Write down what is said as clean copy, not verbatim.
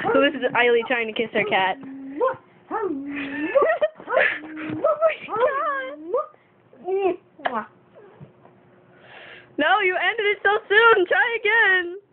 So this is Eiley trying to kiss her cat. Oh my god! No, you ended it so soon. Try again.